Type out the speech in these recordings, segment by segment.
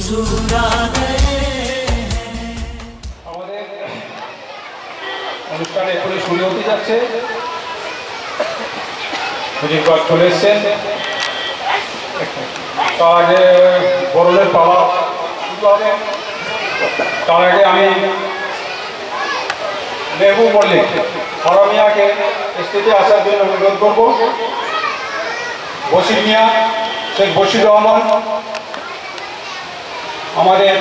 আমাদের অনুষ্ঠানে এখনই শুরু হতে যাচ্ছে। হুজুর পাক চলে এসছেন, তার আগে বরণের পালা শুরু হবে। তার আগে আমি মেহবুব মল্লিক হারামিয়াকে স্টেজে আসার জন্য অনুরোধ করব। বশির মিয়া, শেখ বশির রহমান, আমাদের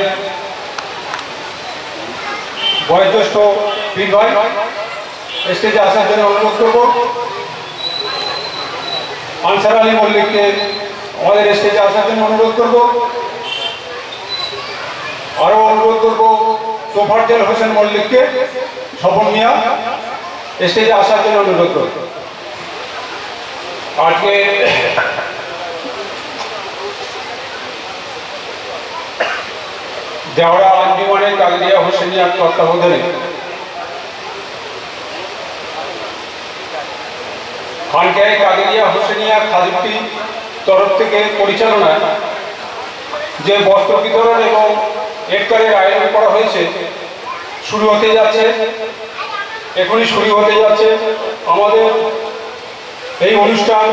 বয়োজ্যেষ্ঠ পীর ভাই স্টেজে আসার জন্য অনুরোধ করব। আনসার আলী মল্লিককে আমাদের স্টেজে আসার জন্য অনুরোধ করব। আরও অনুরোধ করব তোফাজ্জল হোসেন মল্লিককে, স্বপন মিয়া স্টেজে আসার জন্য অনুরোধ করব। আজকে দেওড়া আঞ্জুমানে কাগরিয়া হোসেনিয়ার তত্ত্বাবধানে খানকায়ে কাগরিয়া হোসেনিয়া খাদিমটির তরফ থেকে পরিচালনায় যে বস্ত্র বিতরণ এবং ইফতারের আয়োজন করা হয়েছে শুরু হতে যাচ্ছে, এখনই শুরু হতে যাচ্ছে। আমাদের এই অনুষ্ঠান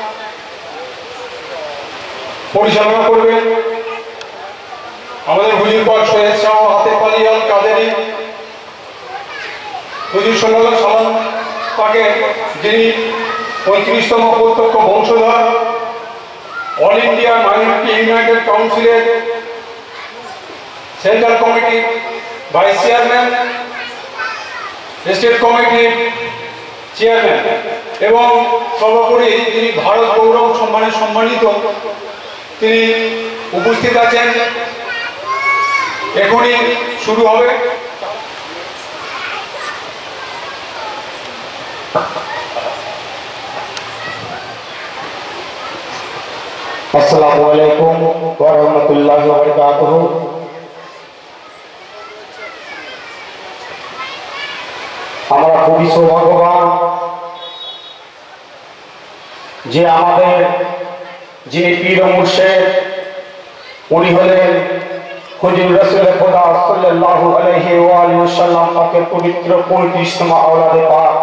পরিচালনা করবেন আমাদের হুজুর পাক সৈয়দ শাহ আতিফ আলী আল কাদেরী, হুজুর সাল্লাল্লাহু আলাইহি ওয়াসাল্লাম পাকে যিনি 35তম প্রত্যক্ষ বংশধর, অল ইন্ডিয়া মাইনরিটি ইউনাইটেড কাউন্সিলের সেন্ট্রাল কমিটির ভাইস চেয়ারম্যান, স্টেট কমিটির চেয়ারম্যান এবং সর্বোপরি যিনি ভারত গৌরব সম্মানে সম্মানিত, তিনি উপস্থিত আছেন। এখনই শুরু হবে। আসসালামু আলাইকুম ওয়া রাহমাতুল্লাহি ওয়া বারাকাতুহু। আমরা খুবই সৌভাগ্যবান যে আমাদের যিনি পীর ও মুর্শিদ, উনি হলেন হুজুর রাসূল খোদা সাল্লাল্লাহু আলাইহি ওয়া আলিহি ওয়াসাল্লাম পাকের পবিত্র 35তম আওলাদে পাক।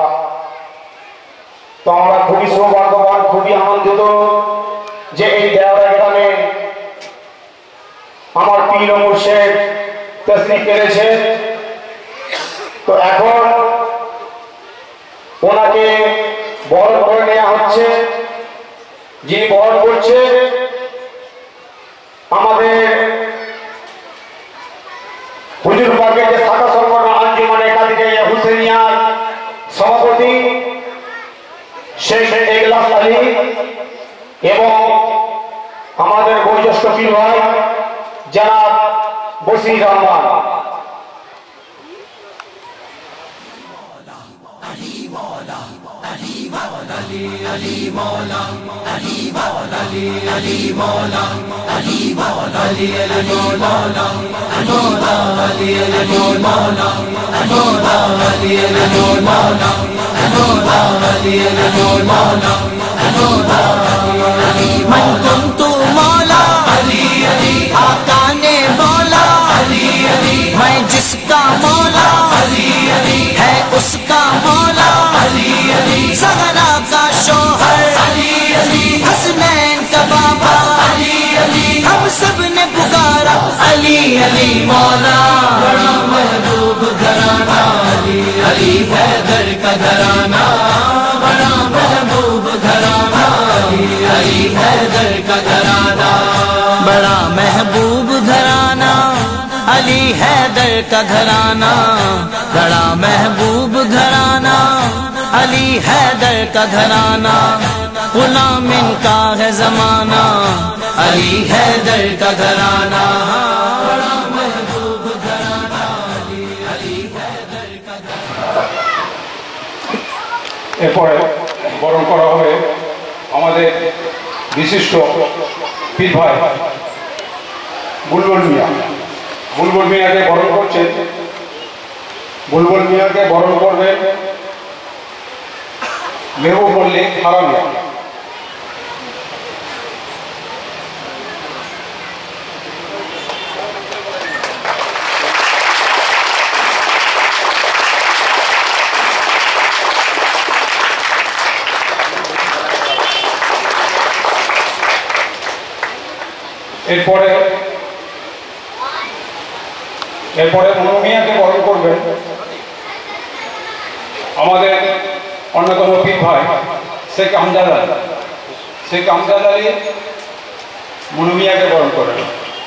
তো আমরা খুবই সৌভাগ্যবান, খুবই আনন্দিত যে এই দেওয়া গ্রামে আমার পীর ও মুর্শিদ তাশরীফ এনেছে। তো এখন ওনাকে বরণ করে নেওয়া হচ্ছে। যিনি বরণ করছে আমাদের হুজুর পাকের যে শাখা সংগঠন আঞ্জুমানে কাদিরিয়া হুসেনিয়ার সভাপতি শেখ এগলাস আলী এবং আমাদের বয়োজ্যেষ্ঠ পীর ভাই জনাব বশির রহমান। من كنت مولا آقا نے بولا میں جس کا مولا ہے اس کا مولا زہرا کا شوہر حسنین کا بابا ہم سب نے پکارا علی علی مولا بڑا محبوب گھرانہ علی حیدر کا گھرانہ بڑا محبوب گھرانہ علی حیدر کا گھرانہ بڑا محبوب گھرانہ علی حیدر کا گھرانہ بڑا محبوب گھرانہ علی حیدر کا گھرانہ غلام ان کا ہے زمانہ علی حیدر کا گھرانہ بڑا محبوب گھرانہ علی حیدر کا گھرانہ এরপরে বরণ করা হবে আমাদের বিশিষ্ট পীর ভাই বুলবুল মিয়া। বুলবুল মিয়াকে বরণ করছেন। বুলবুল মিয়াকে বরণ করবেন মেহবুব মল্লিক হারামিয়া। এরপরে মনোমিয়াকে বরণ করবেন আমাদের অন্যতম পীর ভাই শেখ আমজাদ আলী। শেখ আমজাদ আলী মনোমিয়াকে বরণ করেন।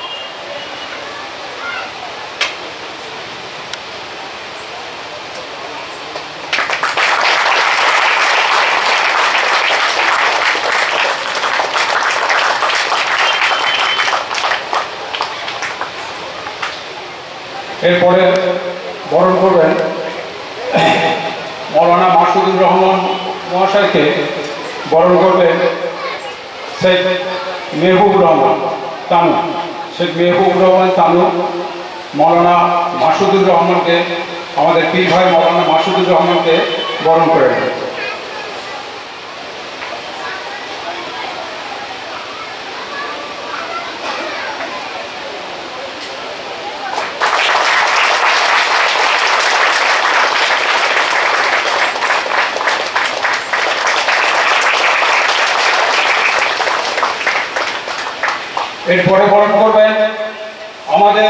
এরপরে বরণ করবেন মৌলানা মাসুদুর রহমান মহাশয়কে বরণ করবেন শেখ মেহবুব রহমান তানু। শেখ মেহবুব রহমান তানু মৌলানা মাসুদুর রহমানকে, আমাদের পীর ভাই মৌলানা মাসুদুর রহমানকে বরণ করে নেবেন। এরপরে বরণ করবেন আমাদের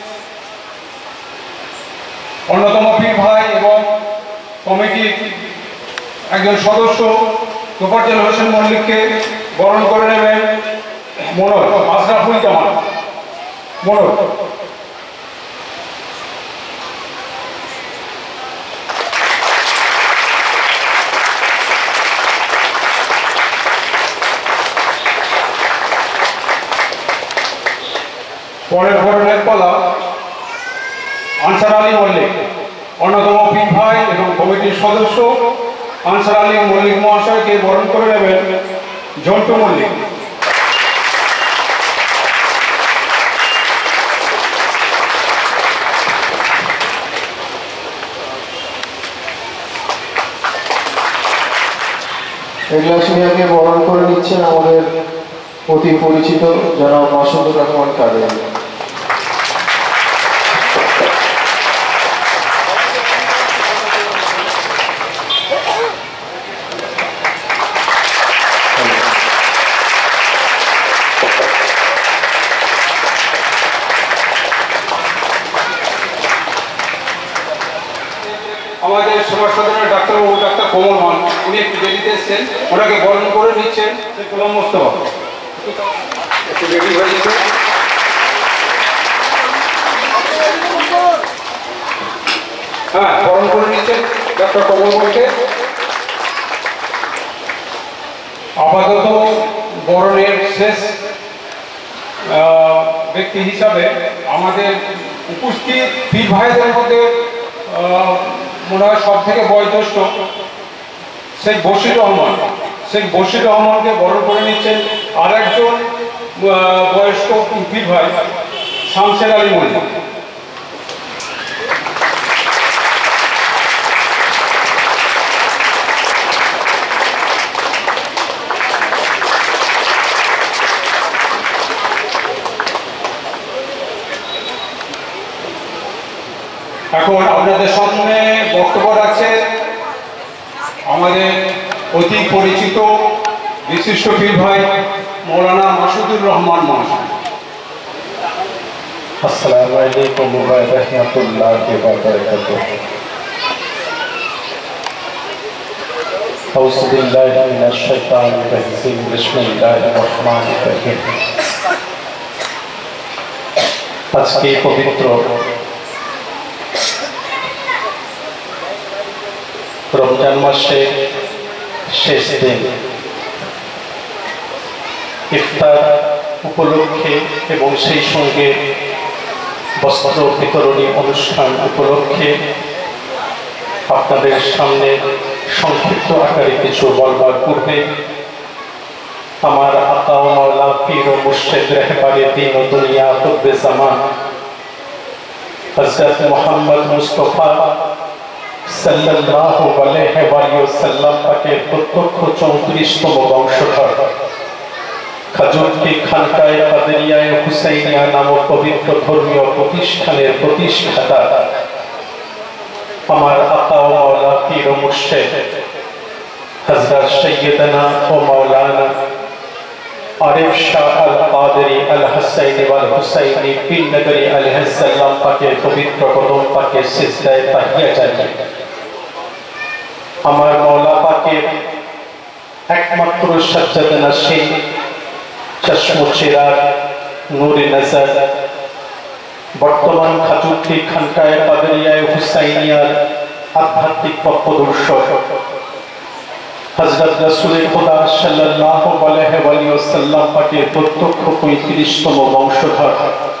অন্যতম পীর ভাই এবং কমিটির একজন সদস্য তোফাজ্জল হোসেন মল্লিককে বরণ করে নেবেন মনোজ আশরাফুল জামান মনোজ। পরের বরণের পালা আনসার আলী মল্লিক, অন্যতম পীর ভাই এবং কমিটির সদস্য আনসার আলী মল্লিক মহাশয়কে বরণ করে নেবেন ঝন্টু মল্লিক। এগলাসিয়াকে বরণ করে নিচ্ছেন আমাদের অতি পরিচিত জনাব মাসুদুর রহমান কাদের। আমাদের সমাজ সদনের ডাক্তারবাবু ডাক্তার কোমল মান, উনি একটু দেরিতে এসছেন, ওনাকে বরণ করে নিচ্ছেন গোলাম মোস্তফা। একটু রেডি হয়ে যেতে। হ্যাঁ, বরণ করে নিচ্ছেন ডাক্তার কোমল মানকে। আপাতত বরণের শেষ ব্যক্তি হিসাবে আমাদের উপস্থিত পীর ভাইদের মধ্যে মনে হয় সব থেকে বয়োজ্যেষ্ঠ শেখ বশির রহমান। শেখ বশির রহমানকে বরণ করে নিচ্ছেন আর একজন বয়স্ক পীর ভাই শামসের আলী মল্লিক। এখন আপনাদের সামনে বক্তব্য রাখছে আমাদের অতি পরিচিত বিশিষ্ট পীর ভাই মৌলানা মাসুদুর রহমান মহাশয়। আসসালামু আলাইকুম ওয়া রাহমাতুল্লাহি ওয়া বারাকাতুহু। আউযু বিল্লাহি মিনাশ শাইতানির রাজিম। বিসমিল্লাহির রহমানির রহিম। আজকে পবিত্র রমজান মাসের শেষ দিন ইফতার উপলক্ষে এবং সেই সঙ্গে বস্ত্র বিতরণী অনুষ্ঠান উপলক্ষে আপনাদের সামনে সংক্ষিপ্ত আকারে কিছু বলবার পূর্বে আমার আতা ও মাওলা পীর ও মুর্শিদ রাহবারে দ্বীন ও দুনিয়া কুতবে জামান হযরত মুহাম্মদ মুস্তাফা সাল্লাল্লাহু আলাইহি ওয়া সাল্লাম পাকের প্রত্যক্ষ 34তম বংশধর খাজুরটি খানকায়ে কাদেরিয়ায়ে হুসাইনিয়া নামক পবিত্র ধর্মীয় প্রতিষ্ঠানের প্রতিষ্ঠাতা আমার আতা ও মাওলা পীর ও মুর্শিদ হযরত সাইয়্যিদানা ও মাওলানা आरिफ शाह अल कादरी अल हसैनी वल हुसैनी पीर नगरी अलैहिस्सलाम पाके पवित्र कदम पाके सिजदाए ताहिया जानिए আমার মওলা পাকের একমাত্র সাজ্জাদ নশীন চশম চিরাগ নূরে নজর বর্তমান খাজুরটি খানকায়ে কাদেরিয়ায়ে হুসাইনিয়ার আধ্যাত্মিক পথপ্রদর্শক হযরত রাসূলে খোদা সাল্লাল্লাহু আলাইহি ওয়াসাল্লাম পাকের প্রত্যক্ষ ৩৫তম বংশধর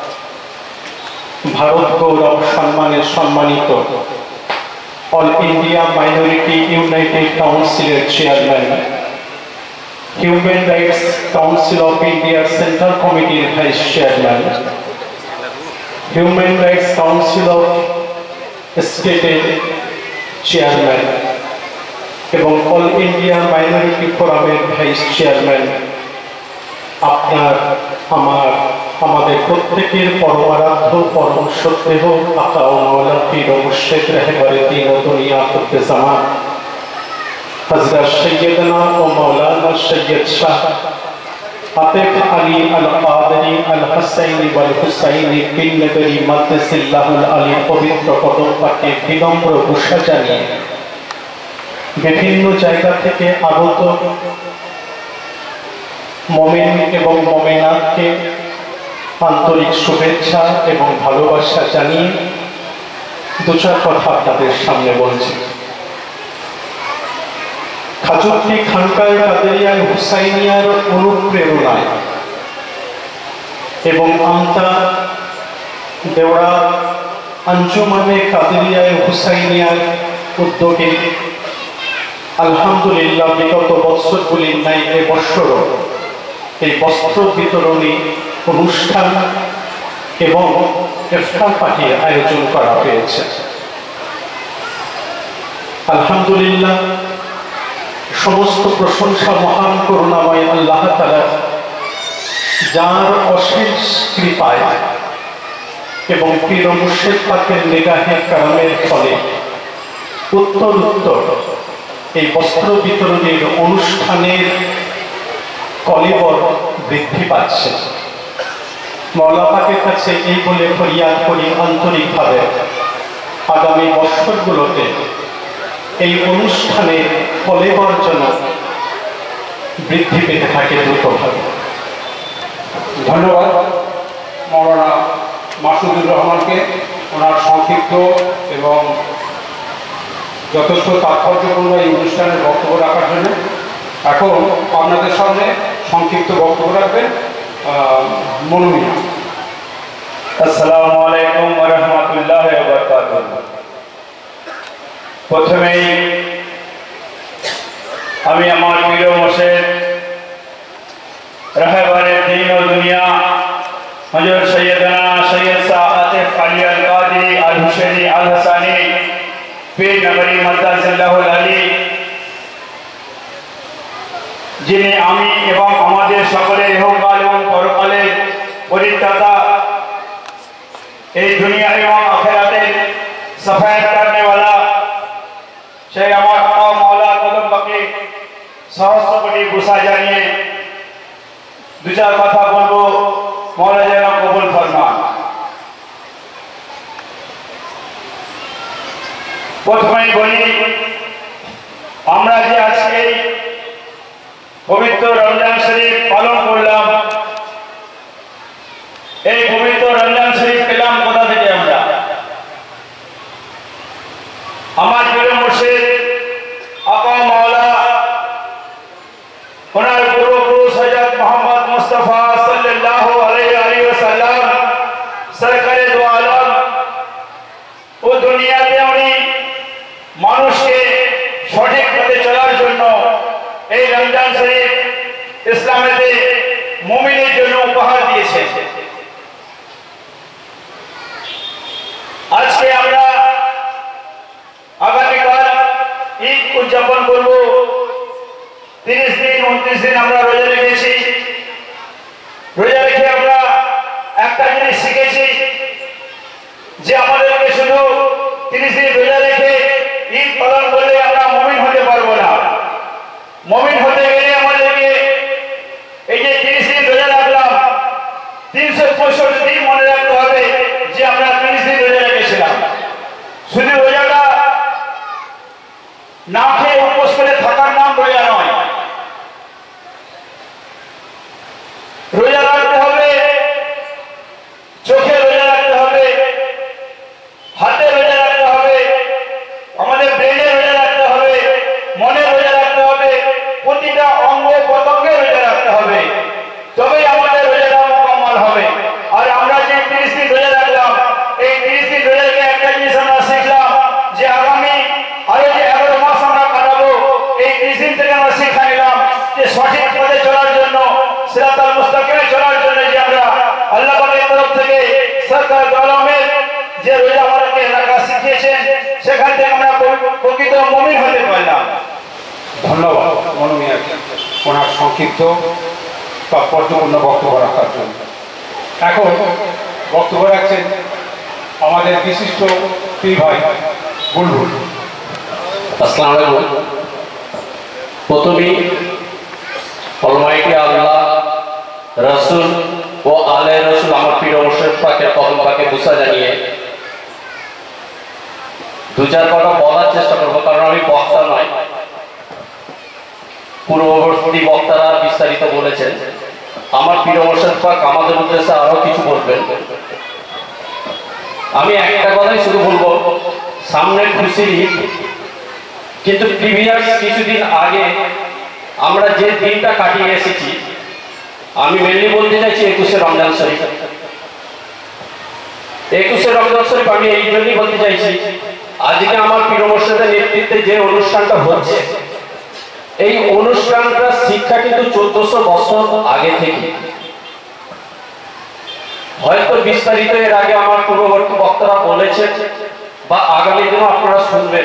ভারত গৌরব সম্মানে সম্মানিত অল ইন্ডিয়া মাইনরিটি ইউনাইটেড কাউন্সিলের chairman human rights council of ইন্ডিয়ার সেন্ট্রাল কমিটির vice chairman human rights council of স্টেটের চেয়ারম্যান এবং অল ইন্ডিয়া মাইনরিটি ফোরামের ভাইস চেয়ারম্যান আপনার আমাদের প্রত্যেকের পরমারাধ্য পরম সত্যেহ আকা ও মাওলা পীর ও মুর্শিদ রাহবারে দ্বীন ও দুনিয়া কুতুবে জামান হযরত সৈয়দনা ও মাওলানা সৈয়দ শাহ আতিফ আলী আল কাদরি আল হাসাইনি ওয়াল হুসাইনি পীর নগরী মাদ্দাসিল্লাহুল আলী পবিত্র কদম পাকে বিনম্র উষা জানিয়ে বিভিন্ন জায়গা থেকে আগত মুমিন এবং মুমিনাতকে আন্তরিক শুভেচ্ছা এবং ভালোবাসা জানিয়ে দু চার কথা আপনাদের সামনে বলছি। খাজুরটি খানকায়ে কাদেরিয়ায়ে হুসাইনিয়ার অনুপ্রেরণায় এবং আমতা দেওড়া আঞ্জুমানে কাদেরিয়ায়ে হুসাইনিয়ার উদ্যোগে আলহামদুলিল্লাহ বিগত বছরগুলির ন্যায় এবছরও এই বস্ত্র বিতরণী অনুষ্ঠান এবং ইফতার পার্টির আয়োজন করা হয়েছে। আলহামদুলিল্লাহ সমস্ত প্রশংসা মহান করুণাময় আল্লাহ তাআলা যার অশেষ কৃপায় এবং পীর ও মুর্শিদ পাকের নিগাহে কারামের ফলে উত্তর এই বস্ত্র বিতরণের অনুষ্ঠানের কলেবর বৃদ্ধি পাচ্ছে। মওলা পাকের কাছে এই বলে ফরিয়াদ করি আন্তরিকভাবে আগামী বছরগুলোতে এই অনুষ্ঠানের কলেবর যেন বৃদ্ধি পেতে থাকে দ্রুতভাবে। ধন্যবাদ মৌলানা মাসুদুর রহমানকে ওনার সংক্ষিপ্ত এবং যথেষ্ট তাৎপর্যপূর্ণ এই অনুষ্ঠানের বক্তব্য রাখার জন্য। এখন আপনাদের সামনে সংক্ষিপ্ত বক্তব্য রাখবেন মনুমিয়া। আসসালামু আলাইকুম ওয়া রাহমাতুল্লাহি ওয়া বারাকাতুহু। প্রথমেই আমি আমার প্রিয় মুর্শিদ রাহবারে দ্বীন ও দুনিয়া হযরত সৈয়দনা সৈয়দ শাহ আতিফ আলী আল কাদরি আল হুসাইনি আল হাসানি পীর নগরী মাদ্দাসিল্লাহুল আলী যিনি আমি এবং আমাদের সকলের ইহকাল এবং পরকালের পরিত্রাতা এই দুনিয়া এবং আখিরাতের সাফায়াত করনে वाला সেই আমার মাওলা কদম পাকে সহস্র কোটি বুসা জানিয়ে দু চার কথা বলবো, মাওলা যেন কবুল ফরমান। প্রথমেই বলি আমরা যে আজকে পবিত্র রমজান শরীফ পালন করলাম, এই পবিত্র রমজান শরীফ পেলাম কোথা থেকে? আমরা আমার প্রিয় মুর্শিদ আকা মাওলা ওনার পূর্বপুরুষ হযরত মুহাম্মদ মুস্তাফা সাল্লাল্লাহু আলাইহি ওয়াসাল্লাম সরকারে দো আলম ও দুনিয়াতে উনি মানুষকে সঠিক পথে চলার জন্য এই রমজান শরীফ ইসলামেতে মুমিনের জন্য উপহার দিয়েছে। আজকে আমরা আগামীকাল ঈদ উদযাপন করব। 30 দিন 29 দিন আমরা রোজা রেখেছি। রোজা রেখে আমরা একটা জিনিস শিখেছি যে আমাদেরকে শুধু 30 দিন রোজা রেখে ঈদ পালন করলে আমরা মুমিন হতে পারবো না। মুমিন হতে গেলে আমাদেরকে এই যে 30 কমই হতে পারে না। ধন্যবাদ মনু মিয়াকে ওনার সংক্ষিপ্ত তাৎপর্যপূর্ণ বক্তব্য রাখার জন্য। এখন বক্তব্য রাখছেন আমাদের বিশিষ্ট পীর ভাই বুলবুল। আসসালামু আলাইকুম। প্রথমেই অলমাইটি আল্লাহ, রসুল ও আলে রসুল আমার প্রিয় মুর্শিদ পাকের কদম পাকে বুঝা জানিয়ে দু চার কথা বলার চেষ্টা করবো, কারণ আমি বক্তা নয়, পূর্ববর্তী বক্তারা বিস্তারিত বলেছেন। আমার প্রিয় মুর্শিদ পাক আমাদের উদ্দেশ্যে আরো কিছু বলবেন। আমি একটা কথাই শুধু বলবো, সামনে খুশির ঈদ, কিন্তু প্রিভিয়াস কিছুদিন আগে আমরা যে দিনটা কাটিয়ে এসেছি, আমি মেনলি বলতে চাইছি 21শে রমজান শরীফ। 21শে রমজান শরীফ আমি এই জন্যই বলতে চাইছি, আজকে আমার প্রিয় মুর্শিদের নেতৃত্বে যে অনুষ্ঠানটা হচ্ছে, এই অনুষ্ঠানটার শিক্ষা কিন্তু 1400 বছর আগে থেকে। হয়তো বিস্তারিত এর আগে আমার পূর্ববর্তী বক্তারা বলেছেন বা আগামী দিনও আপনারা শুনবেন।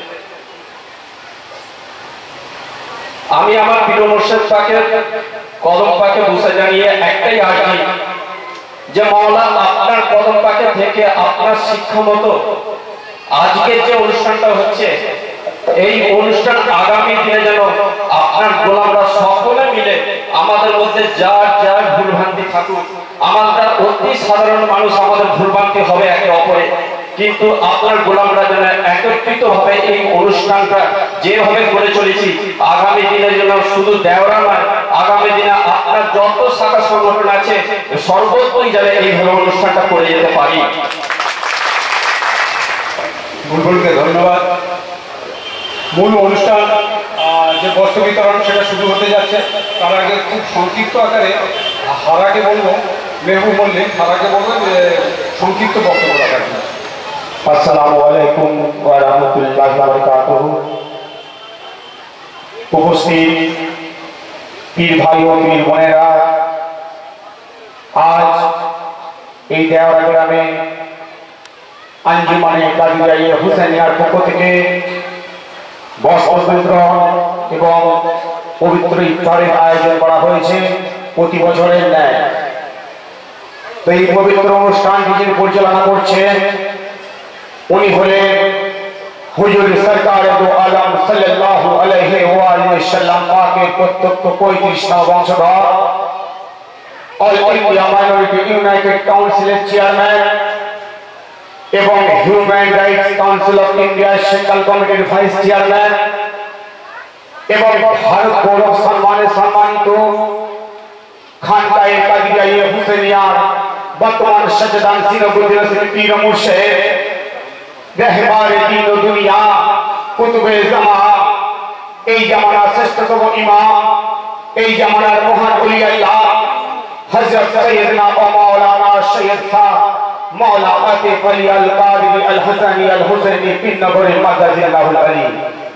আমি আমার প্রিয় মুর্শিদ পাকের কদম পাকে বুঝা জানিয়ে একটাই আর্জি, যে মাওলা আপনার কদম পাকে থেকে আপনার শিক্ষা মতো আজকের যে অনুষ্ঠানটা হচ্ছে, এই অনুষ্ঠান আগামী দিনে যেন আপনার গোলামরা সকলে মিলে আমাদের মধ্যে যার যার ভুলভ্রান্তি থাকুক, আমাদের অতি সাধারণ মানুষ, আমাদের ভুলভ্রান্তি হবে একে অপরে, কিন্তু আপনার গোলামরা যেন একত্রিত ভাবে এই অনুষ্ঠানটা যেভাবে করে চলেছি, আগামী দিনে যেন শুধু দেওয়া নয়, আগামী দিনে আপনার যত শাখা সংগঠন আছে সর্বত্রই যেন এইভাবে অনুষ্ঠানটা করে যেতে পারি। বুলবুলকে ধন্যবাদ। মূল অনুষ্ঠান যে বস্ত্র বিতরণ সেটা শুরু হতে যাচ্ছে, তার আগে খুব সংক্ষিপ্ত আকারে হারাকে বলবো, মেহবুব মল্লিক হারাকে বলবো যে সংক্ষিপ্ত বক্তব্য রাখার জন্য। আসসালামু আলাইকুম ওয়া রাহমাতুল্লাহি ওয়া বারাকাতুহু। উপস্থিত পীর ভাই ও পীর বোনেরা, আজ এই দেওয়া গ্রামে আঞ্জুমানে কাদিয়ায়ে হুসাইনিয়ার পক্ষ থেকে বস্ত্র বিতরণ এবং পবিত্র ইফতারের আয়োজন করা হয়েছে প্রতি বছরের ন্যায়। তো এই পবিত্র অনুষ্ঠানটি যিনি পরিচালনা করছেন, উনি হলেন হুজুর সরকার দু আলম সাল্লাল্লাহু আলাইহি ওয়া সাল্লাম পাকের প্রত্যক্ষ 35 বংশধর, অল ইন্ডিয়া মাইনরিটি ইউনাইটেড কাউন্সিলের চেয়ারম্যান এবং হিউম্যান রাইটস কাউন্সিল অফ ইন্ডিয়ার সেন্ট্রাল কমিটির ভাইস চেয়ারম্যান এবং ভারত গৌরব সম্মানে সম্মানিত খানকায়ে কাদিয়ায়ে হুসাইনিয়ার বর্তমান সজ্জাদান সিরাজুদ্দৌলা পীর মুর্শিদ रहबारे दीन ও দুনিয়া কুতুবে জামা, এই জামানার শ্রেষ্ঠতম ইমাম, এই জামানার মহান ওলি আল্লাহ হযরত সৈয়দনা ও মাওলানা সৈয়দ শাহ মাওলা আতিফ আলী আল কাদরি আল হাসানি আল হুসাইনি পীর নগরী মাদাজিল্লাহুল আলী।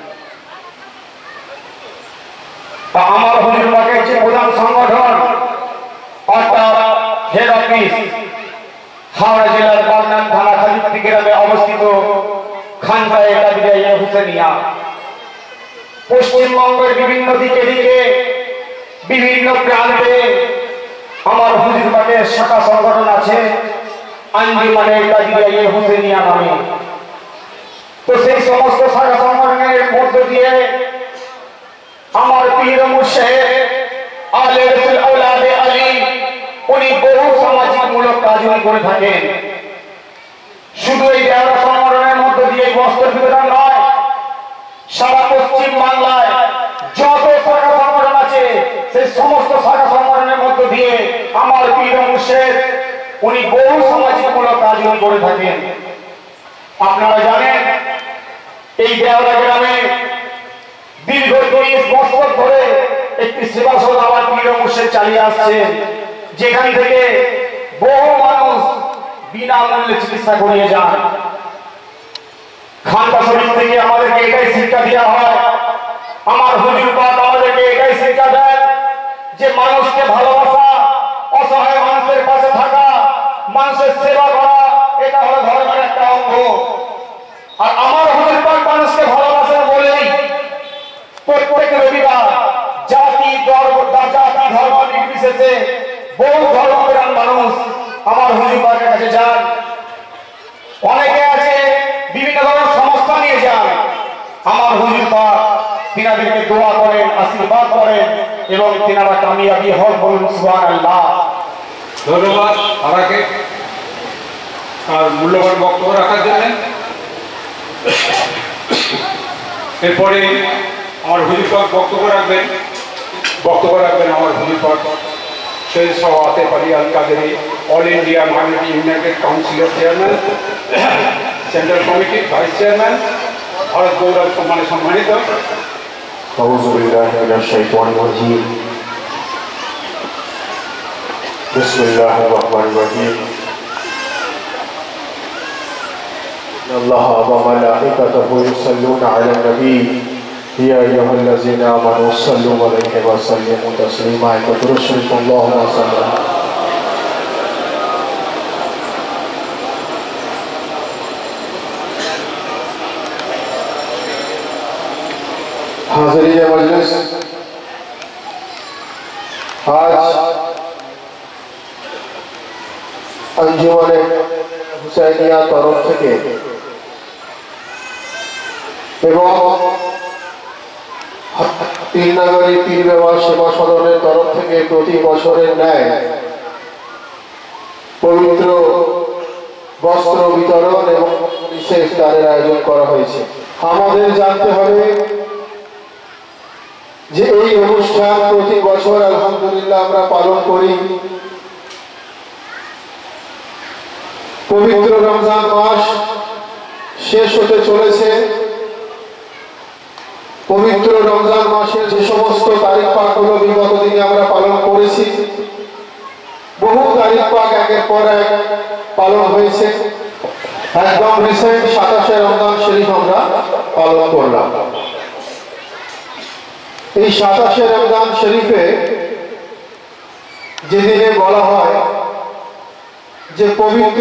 তা আমার হুজুর পাকের যে প্রধান সংগঠন অর্থাৎ হেড অফিস হাওড়া জেলার বাগনান থানা খালিপাতি গ্রামে অবস্থিত খানকায়ে কাদিয়ায়ে হুসাইনিয়া, পশ্চিমবঙ্গের বিভিন্ন দিকে দিকে বিভিন্ন প্রান্তে আমার হুজুর পাকের শাখা সংগঠন আছে আঞ্জুমানে কাদিয়ায়ে হুসাইনিয়া নামে। তো সেই সমস্ত শাখা সংগঠনের মধ্য দিয়ে আমার পীর মুর্শিদ আলে রসুল আওলাদে আলী উনি বহু সামাজিক মূলক কাজ করে থাকেন। শুধু এই দেওয়া সংগঠনের মধ্য দিয়ে বস্ত্র বিতরণ নয়, সারা পশ্চিম বাংলায় যত শাখা সংগঠন আছে সেই সমস্ত শাখা সংগঠনের মধ্য দিয়ে আমার পীর মুর্শিদ উনি বহু সামাজিক মূলক কাজ করে থাকেন। আপনারা জানেন এই দেওয়া গ্রামে দীর্ঘ 30 বছর ধরে একটি সেবা সদন আমার পীর মুর্শিদ চালিয়ে আসছে, যেখান থেকে বহু মানুষ বিনামূল্যে চিকিৎসা করিয়ে যান। খানকা শরীফ থেকে আমাদেরকে এটাই শিক্ষা দেওয়া হয়, আমার হুজুর পাক আমাদেরকে এটাই শিক্ষা দেন যে মানুষকে ভালোবাসা, অসহায় মানুষের পাশে থাকা, মানুষের সেবা করা, এটা হলো ধর্মের একটা অঙ্গ। আর আমার হুজুর পাক মানুষকে ভালোবাসেন বলে পাকের কাছে যান, অনেকে আছে বিভিন্ন ধরনের সমস্যা নিয়ে যান, আমার হুজুর পাক তিনাদেরকে দোয়া করেন, আশীর্বাদ করেন এবং তিনারা কামিয়াবি হন। বলুন সুবহানাল্লাহ। ধন্যবাদ আমাকে আর মূল্যবান বক্তব্য রাখার জন্য। এরপরে আমার হুজুর পাক বক্তব্য রাখবেন আমার হুজুর পাক শহীদ Shah Atef Ali Al Qaderi, all India minority united কাউন্সিলের চেয়ারম্যান, সেন্ট্রাল কমিটির ভাইস চেয়ারম্যান, ভারত গৌরব সম্মানে সম্মানিত। আউযু বিল্লাহি মিনাশ শাইতানির রাজিম। বিসমিল্লাহির রহমানির রহিম। আল্লাহ ওয়া মালাইকাতুহু ইউসাল্লুনা আলান নবী ইয়া আইয়ুহাল্লাযীনা আমানু সাল্লু আলাইহি ওয়া সাল্লিমু তাসলিমা। আল্লাহুম্মা সাল্লি हाज़रीन मजलिस, आज अंजुमने हुसैनिया तरफ থেকে এবং পীরনগরী পীর বাবা সেবা সদনের তরফ থেকে প্রতি বছরের ন্যায় পবিত্র বস্ত্র বিতরণ এবং বিশেষ ইফতারের আয়োজন করা হয়েছে। আমাদের জানতে হবে যে এই অনুষ্ঠান প্রতি বছর আলহামদুলিল্লাহ আমরা পালন করি। পবিত্র রমজান মাস শেষ হতে চলেছে। পবিত্র রমজান মাসের যে সমস্ত তারিখ পাকগুলো বিগত দিনে আমরা পালন করেছি, বহু তারিখ পাক একের পর এক পালন হয়েছে। একদম রিসেন্ট 27শে রমজান শরীফ আমরা পালন করলাম। এই 27শে রমজান শরীফে যেদিনে বলা হয় যে পবিত্র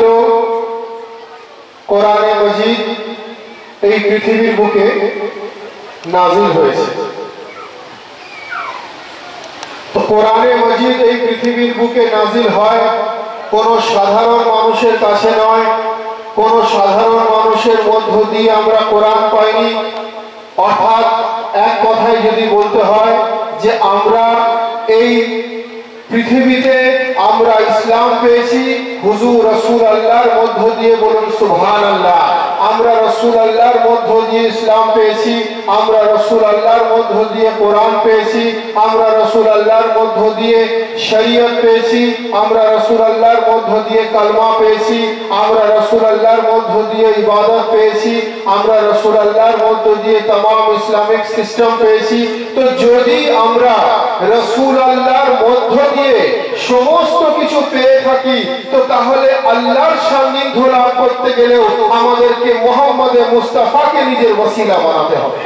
কোরআনে মজিদ এই পৃথিবীর বুকে নাজিল হয়েছে। তো কোরআনে মজিদ এই পৃথিবীর বুকে নাজিল হয় কোনো সাধারণ মানুষের কাছে নয়, কোনো সাধারণ মানুষের মধ্য দিয়ে আমরা কোরআন পাইনি। অর্থাৎ এক কথায় যদি বলতে হয় যে আমরা এই পৃথিবীতে আমরা ইসলাম পেয়েছি হুজুর রাসূলুল্লাহর মধ্য দিয়ে। বলুন সুবহানাল্লাহ। আমরা রাসূলুল্লাহর মধ্য দিয়ে ইসলাম পেয়েছি, আমরা রাসূলুল্লাহর মধ্য দিয়ে কোরআন পেয়েছি, আমরা রাসূলুল্লাহর মধ্য দিয়ে শরীয়ত পেয়েছি, আমরা রাসূলুল্লাহর মধ্য দিয়ে কালমা পেয়েছি, আমরা রাসূলুল্লাহর মধ্য দিয়ে ইবাদত পেয়েছি, আমরা রাসূলুল্লাহর মধ্য দিয়ে तमाम ইসলামিক সিস্টেম পেয়েছি। তো যদি আমরা রাসূলুল্লাহর মধ্য দিয়ে সমস্ত কিছু পেয়ে থাকি, তো তাহলে আল্লাহর সান্নিধ্য লাভ করতে গেলেও আমাদেরকে মুহাম্মদে মুস্তাফাকে নিজের ওসিলা বানাতে হবে।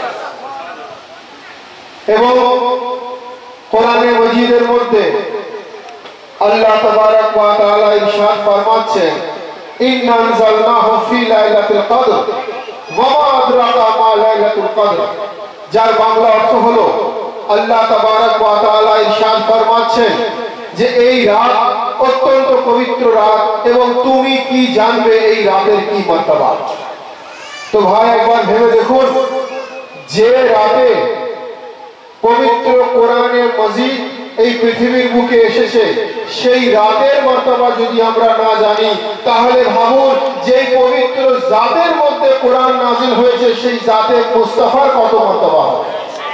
এবং কোরআনে মজিদের মধ্যে আল্লাহ তাবারক ওয়া তাআলা ইরশাদ ফরমাচ্ছেন, ইন্না আনজালনাহু ফি লাইলাতুল কদর ওয়া মা আদরাকা মা লাইলাতুল কদর। যার বাংলা অর্থ হলো আল্লাহ তাবারক ওয়া তাআলা ইরশাদ ফরমাচ্ছেন যে এই রাত অত্যন্ত পবিত্র রাত এবং তুমি কি জানবে এই রাতের কি মর্তবা। তো ভাই একবার ভেবে দেখুন, যে রাতে পবিত্র কোরআনে মজিদ এই পৃথিবীর বুকে এসেছে, সেই রাতের মর্তবা যদি আমরা না জানি, তাহলে ভাবুন যে পবিত্র জাতের মধ্যে কোরআন নাজিল হয়েছে সেই জাতে মুস্তাফার কত মর্তবা হবে।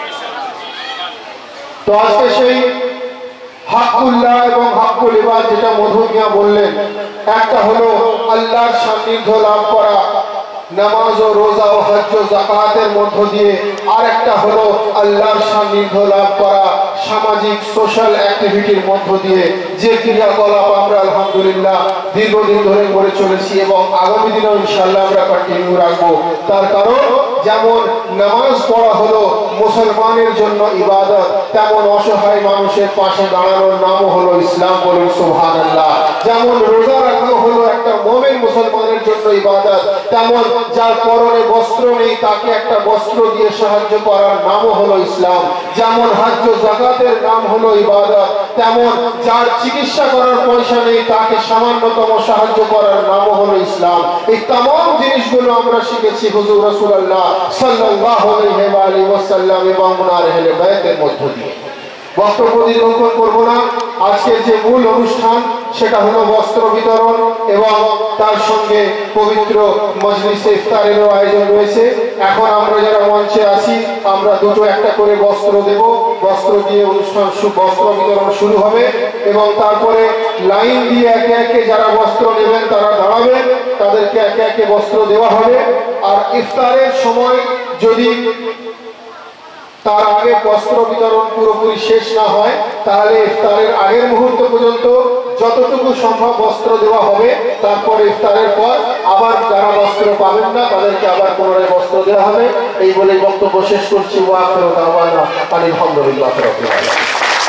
তো আজকে সেই হাক্কুল্লাহ এবং হাক্কুল ইবাদ যেটা মধু মিয়া বললেন, একটা হলো আল্লাহর সান্নিধ্য লাভ করা নামাজ ও রোজা ও হজ ও যাকাতের মধ্য দিয়ে, আর একটা হলো আল্লাহর সান্নিধ্য লাভ করা সামাজিক সোশ্যাল অ্যাক্টিভিটির মধ্য দিয়ে। যে ক্রিয়াকলাপ আমরা আলহামদুলিল্লাহ দীর্ঘদিন ধরে করে চলেছি এবং আগামী দিনেও ইনশাআল্লাহ আমরা কন্টিনিউ রাখবো। তার কারণ যেমন নামাজ পড়া হলো মুসলমানের জন্য ইবাদত, তেমন অসহায় মানুষের পাশে দাঁড়ানোর নামও হলো ইসলাম। বলুন সুবহানাল্লাহ। যেমন রোজা রাখা হলো একটা মুমিন মুসলমানের জন্য ইবাদত, তেমন যার পরনে বস্ত্র নেই তাকে একটা বস্ত্র দিয়ে সাহায্য করার নামও হলো ইসলাম। যেমন হজ্জ যাকাতের নাম হলো ইবাদত, তেমন যার চিকিৎসা করার পয়সা নেই তাকে সামান্যতম সাহায্য করার নামও হলো ইসলাম। এই तमाम জিনিসগুলো আমরা শিখেছি হুজুর রাসূলুল্লাহ সাল্লাল্লাহু আলাইহি ওয়াসাল্লাম এবং ওনার আহলে বাইতের মধ্য দিয়ে। বক্তব্য দীর্ঘক্ষণ করব না। আজকের যে মূল অনুষ্ঠান সেটা হলো বস্ত্র বিতরণ এবং তার সঙ্গে পবিত্র মজলিসে ইফতারেরও আয়োজন রয়েছে। এখন আমরা যারা মঞ্চে আছি আমরা দুটো একটা করে বস্ত্র দেব, বস্ত্র দিয়ে অনুষ্ঠান বস্ত্র বিতরণ শুরু হবে এবং তারপরে লাইন দিয়ে একে একে যারা বস্ত্র নেবেন তারা দাঁড়াবেন, তাদেরকে একে একে বস্ত্র দেওয়া হবে। আর ইফতারের সময় যদি তার আগে বস্ত্র বিতরণ পুরোপুরি শেষ না হয় তাহলে ইফতারের আগের মুহূর্ত পর্যন্ত যতটুকু সম্ভব বস্ত্র দেওয়া হবে। তারপর ইফতারের পর আবার যারা বস্ত্র পাবেন না তাদেরকে আবার পুনরায় বস্ত্র দেওয়া হবে। এই বলে বক্তব্য শেষ করছি। ওয়া আখিরু দাওয়ানা আলহামদুলিল্লাহি রাব্বিল আলামিন।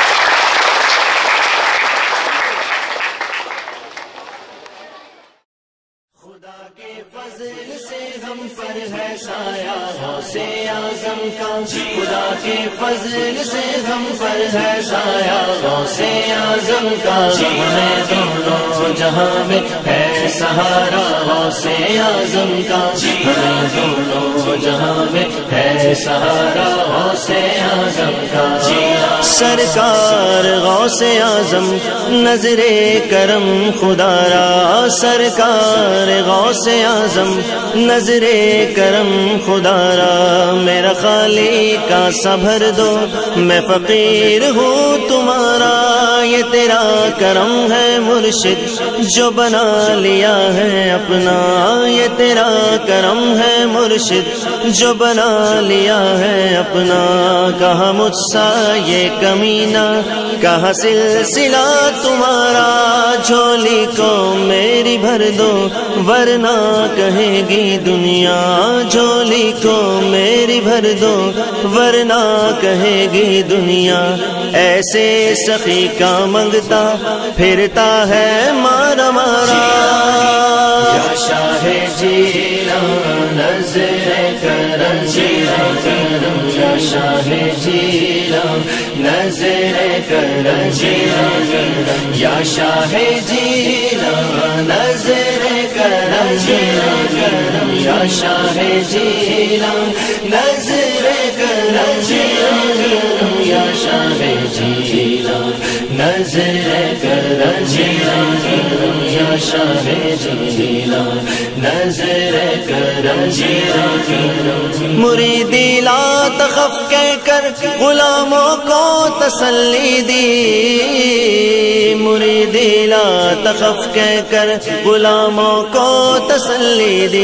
खुदा के फजल से हम पर है साया गौसे आजम का, खुदा के फजल से हम पर है साया गौसे आजम का, हमें दोनों जहां में है सहारा गौसे आजम का, हमें दोनों जहां में है सहारा गौसे आजम का। सरकार गौसे आजम नजरे करम खुदारा, सरकार गौसे आजम नजरे करम खुदारा, मेरा खाली का सभर दो मैं फकीर हूँ तुम्हारा, ये तेरा करम है मुर्शिद जो बना लिया है अपना, ये तेरा करम है मुर्शिद जो बना लिया है अपना। कहा मुझसा ये कमीना, कहा सिलसिला तुम्हारा, झोली को मेरी भर दो वरना कहेगी दुनिया, झोली को मेरी भर दो वरना कहेगी दुनिया। ऐसे सखी का मंगता फिरता है मारा मारा, या शाहे जीला नज़रे करम, जीला करम, या शाहे जीला नज़रे करम, जीला करम, या शाहे जीला नज़रे करम, जीला करम, या शाहे जीला नज़रे करम, जीला करम, या शाहे जीला नज़रे करम, जीला करम, या शाहे जीला नज़रे करम, जीला करम। मुरीदी ला तखफ कह कर गुलामों को तसल्ली दी, मुरीदी ला तखफ कह कर गुलामों को तसल्ली दी,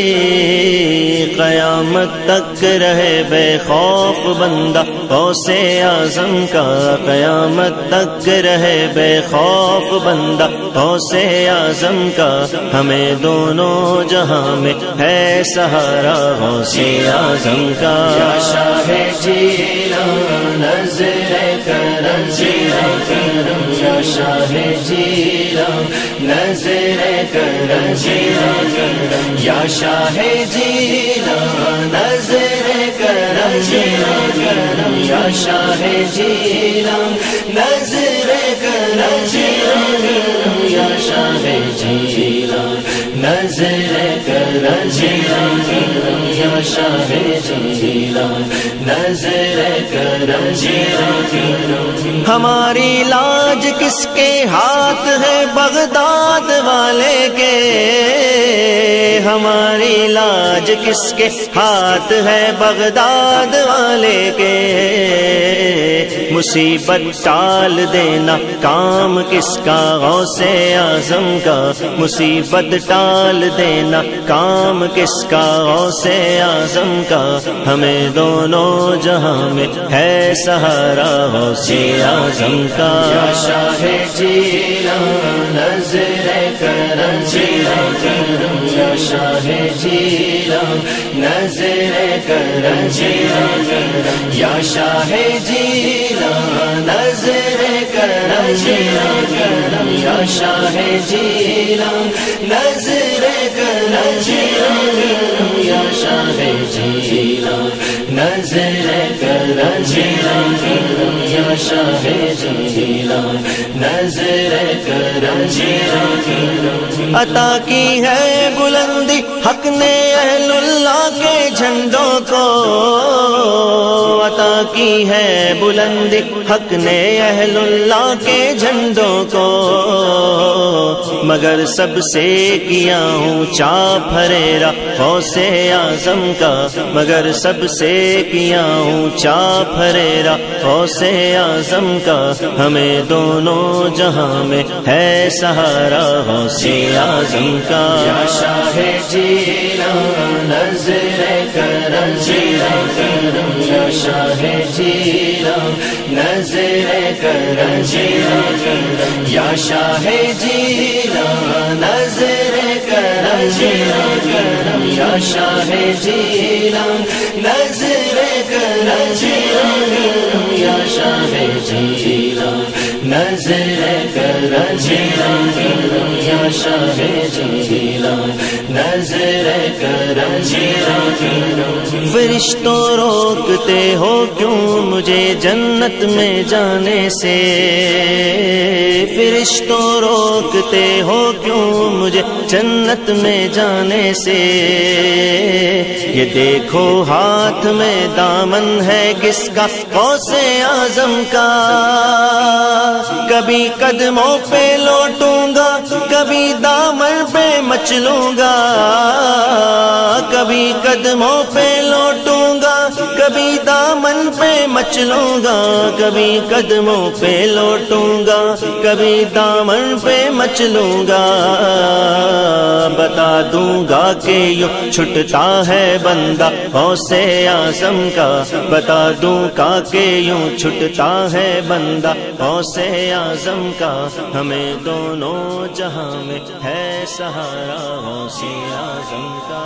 क़यामत तक रहे बेखौफ बंदा गौसे आज़म का, क़यामत तक रहे बेखौफ बंदा गौसे आज़म का, हमें दोनों जहां में है सहारा गौसे आज़म का। या शाहे जीला नज़रे करम, जीला करम, या शाहे जीला नज़रे करम, जीला करम, या शाहे जीला नज़रे करम, जीला करम, या शाहे जीला नज़रे करम, जीला करम, या शाहे जीला नज़रे करम, जीला करम, या शाहे जीला नज़रे करम, जीला करम। हमारी लाज किसके हाथ है बगदाद वाले के, हमारी लाज किसके हाथ है बगदाद वाले के, मुसीबत टाल देना काम किसका गौसे आज़म का, मुसीबत टाल देना काम किसका गौसे आज़म का, हमें दोनों जहां में है सहारा गौसे आज़म का। या शाहे जीला नज़रे करम, जीला करम, या शाहे जीला नज़रे करम, जीला करम, या शाहे जीला नज़रे करम, जीला करम, या शाहे जीला नज़रे करम, جیلان یا شاہ جیلان نظر کرم جیلان یا شاہ جیلان نظر کرم جیلان عطا کی ہے بلندی حق نے اہل اللہ کے جھنڈوں کو عطا کی ہے بلندی حق نے اہل اللہ کے جھنڈوں کو مگر سب سے کیا اونچا پھریرا غوث اعظم کا مگر سب سے کیا اونچا پھریرا غوث اعظم کا ہمیں دونوں جہاں میں ہے سہارا غوث اعظم کا یا شاہ جیلان نظر کرم جیلان یا شاہ جیلان نظر کرم جیلان یا شاہ جیلان نظر کرم جیلان یا شاہ جیلان نظر کرم جیلان یا شاہ جیلان نظر کرم جیلان یا شاہ جیلان نظر کرم جیلان فرشتوں روکتے ہو کیوں مجھے جنت میں جانے سے فرشتوں روکتے ہو کیوں مجھے جنت میں جانے سے یہ دیکھو ہاتھ میں دامن ہے کس کا غوث اعظم کا کبھی قدموں پہ لوٹوں گا کبھی دامن پہ مچلوں گا کبھی قدموں پہ لوٹوں گا کبھی دامن پہ مچلوں گا کبھی قدموں پہ لوٹوں گا کبھی دامن پہ مچلوں گا بتا دوں گا کہ یوں چھٹتا ہے بندہ غوث اعظم کا بتا دوں گا کہ یوں چھٹتا ہے بندہ غوث اعظم کا ہمیں دونوں جہاں میں ہے سہارا غوث اعظم کا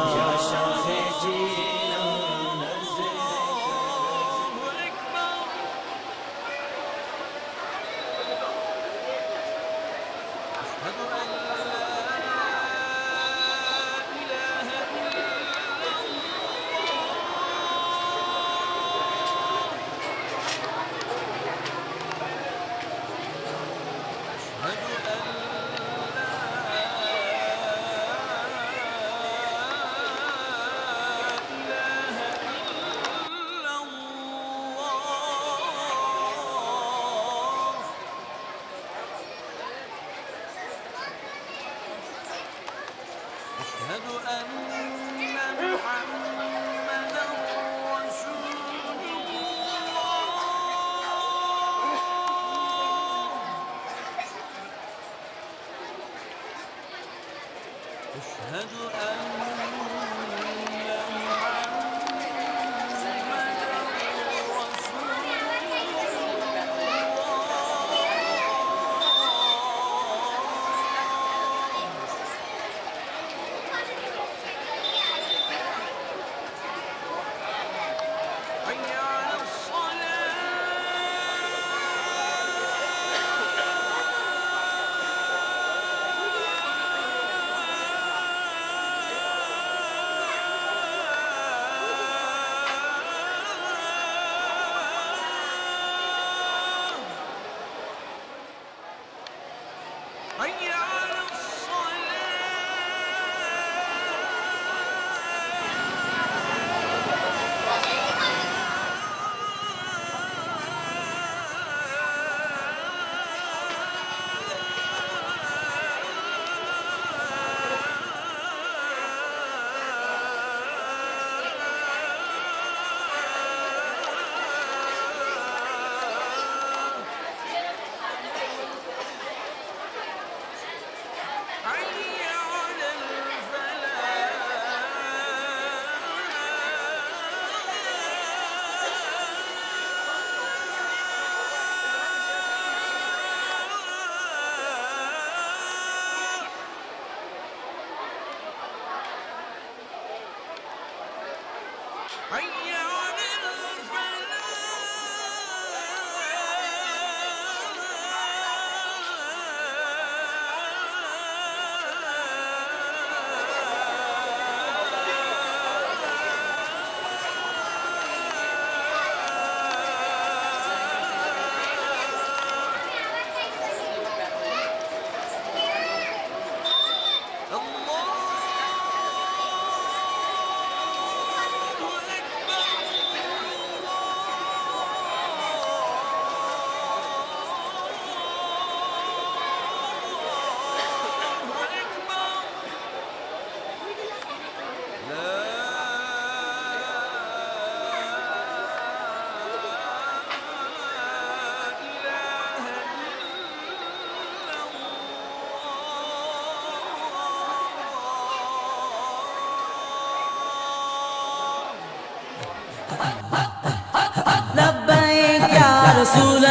लब्बैक या रसूल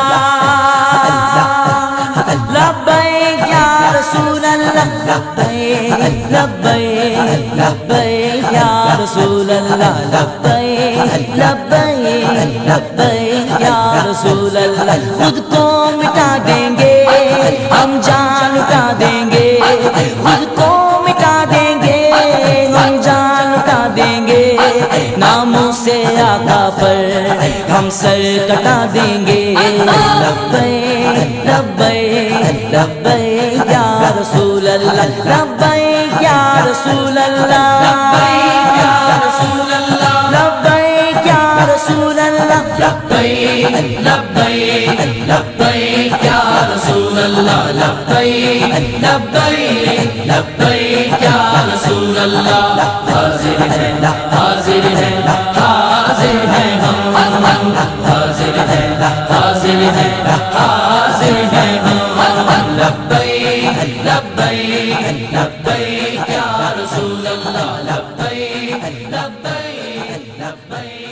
अल्लाह, लब्बैक या रसूल अल्लाह, लब्बैक लब्बैक लब्बैक या रसूल अल्लाह, लब्बैक लब्बैक लब्बैक या रसूल अल्लाह। खुद को मिटा देंगे हम जान लुटा देंगे, खुद को मिटा देंगे हम जान लुटा देंगे, नामों से आका पर हम सर कटा देंगे। लब्बैक लब्बैक लब्बैक या रसूल अल्लाह, लब्बैक या रसूल अल्लाह, लब्बैक या रसूल अल्लाह, लब्बैक या रसूल अल्लाह, लब्बैक लब्बैक लब्बैक या रसूल अल्लाह, लब्बैक लब्बैक लब्बैक या रसूल अल्लाह। हाजिर है हाजिर है हाजिर है हम, हाजिर है हाजिर है हाजिर है हम। लब्बैक लब्बैक लब्बैक या रसूल अल्लाह, लब्बैक लब्बैक लब्बैक